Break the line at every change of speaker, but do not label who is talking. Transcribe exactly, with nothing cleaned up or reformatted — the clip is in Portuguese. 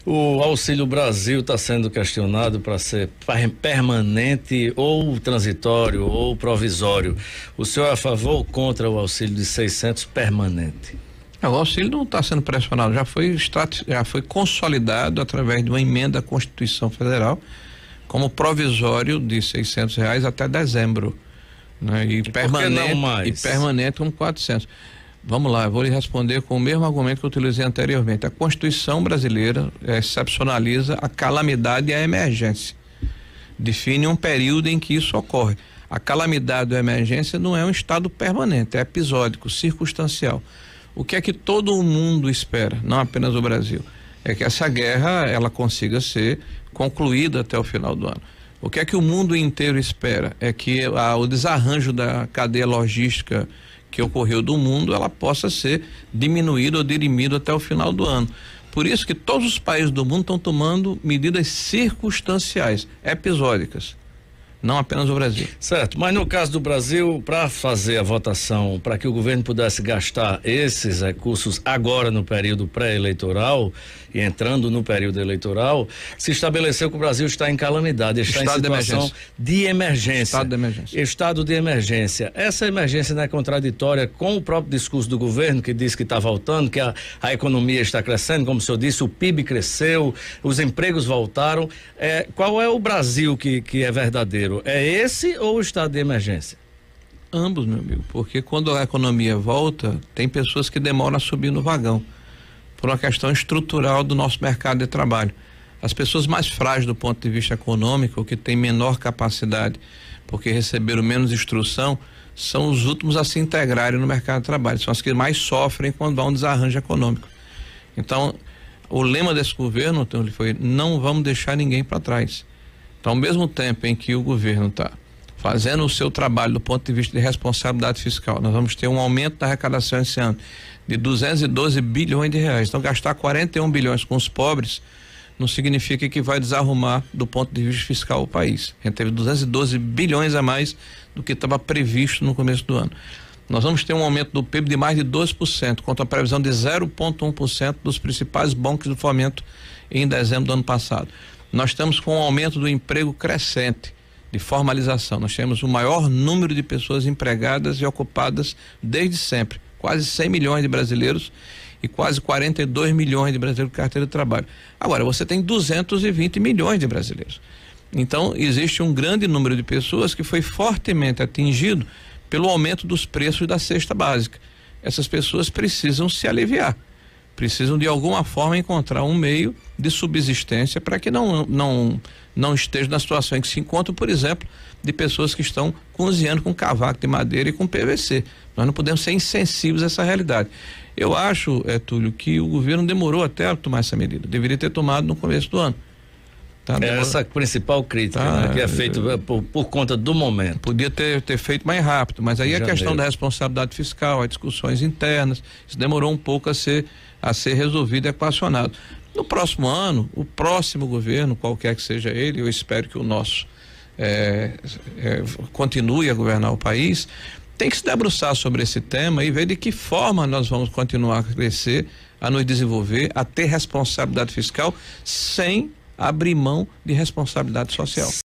O Auxílio Brasil está sendo questionado para ser permanente ou transitório ou provisório. O senhor é a favor ou contra o auxílio de seiscentos permanente?
O auxílio não está sendo pressionado, já foi, já foi consolidado através de uma emenda à Constituição Federal como provisório de seiscentos reais até dezembro, né? E,
e
permanente,
não mais?
e permanente com quatrocentos. Vamos lá, eu vou lhe responder com o mesmo argumento que eu utilizei anteriormente. A Constituição brasileira é, excepcionaliza a calamidade e a emergência. Define um período em que isso ocorre. A calamidade ou a emergência não é um estado permanente, é episódico, circunstancial. O que é que todo mundo espera, não apenas o Brasil, é que essa guerra ela consiga ser concluída até o final do ano. O que é que o mundo inteiro espera? É que a, o desarranjo da cadeia logística que ocorreu do mundo, ela possa ser diminuída ou dirimida até o final do ano. Por isso que todos os países do mundo estão tomando medidas circunstanciais, episódicas, não apenas o Brasil.
Certo, mas no caso do Brasil, para fazer a votação, para que o governo pudesse gastar esses recursos agora no período pré-eleitoral e entrando no período eleitoral, se estabeleceu que o Brasil está em calamidade, está
Estado
em situação de emergência. de emergência.
Estado de emergência.
Estado de emergência. Essa emergência não é contraditória com o próprio discurso do governo, que diz que está voltando, que a, a economia está crescendo, como o senhor disse, o P I B cresceu, os empregos voltaram. É, qual é o Brasil que, que é verdadeiro? É esse ou o estado de emergência?
Ambos, meu amigo, porque quando a economia volta, tem pessoas que demoram a subir no vagão, por uma questão estrutural do nosso mercado de trabalho. As pessoas mais frágeis do ponto de vista econômico, que têm menor capacidade, porque receberam menos instrução, são os últimos a se integrarem no mercado de trabalho, são as que mais sofrem quando há um desarranjo econômico. Então, o lema desse governo foi: não vamos deixar ninguém para trás. Então, ao mesmo tempo em que o governo está fazendo o seu trabalho do ponto de vista de responsabilidade fiscal, nós vamos ter um aumento da arrecadação esse ano de duzentos e doze bilhões de reais. Então, gastar quarenta e um bilhões com os pobres não significa que vai desarrumar do ponto de vista fiscal o país. A gente teve duzentos e doze bilhões a mais do que estava previsto no começo do ano. Nós vamos ter um aumento do P I B de mais de doze por cento, contra a previsão de zero vírgula um por cento dos principais bancos do fomento em dezembro do ano passado. Nós estamos com um aumento do emprego crescente, de formalização. Nós temos o maior número de pessoas empregadas e ocupadas desde sempre. Quase cem milhões de brasileiros e quase quarenta e dois milhões de brasileiros com carteira de trabalho. Agora, você tem duzentos e vinte milhões de brasileiros. Então, existe um grande número de pessoas que foi fortemente atingido pelo aumento dos preços da cesta básica. Essas pessoas precisam se aliviar. Precisam de alguma forma encontrar um meio de subsistência para que não, não, não estejam na situação em que se encontram, por exemplo, de pessoas que estão cozinhando com cavaco de madeira e com P V C. Nós não podemos ser insensíveis a essa realidade. Eu acho, é, Túlio, que o governo demorou até a tomar essa medida. Deveria ter tomado no começo do ano. Tá,
é essa a principal crítica, tá, né, que é feito por, por conta do momento.
Podia ter, ter feito mais rápido, mas aí a
Janeiro.
questão da responsabilidade fiscal, as discussões internas, isso demorou um pouco a ser, a ser resolvido e equacionado. No próximo ano, o próximo governo, qualquer que seja ele, eu espero que o nosso é, é, continue a governar o país, tem que se debruçar sobre esse tema e ver de que forma nós vamos continuar a crescer, a nos desenvolver, a ter responsabilidade fiscal sem abrir mão de responsabilidade social.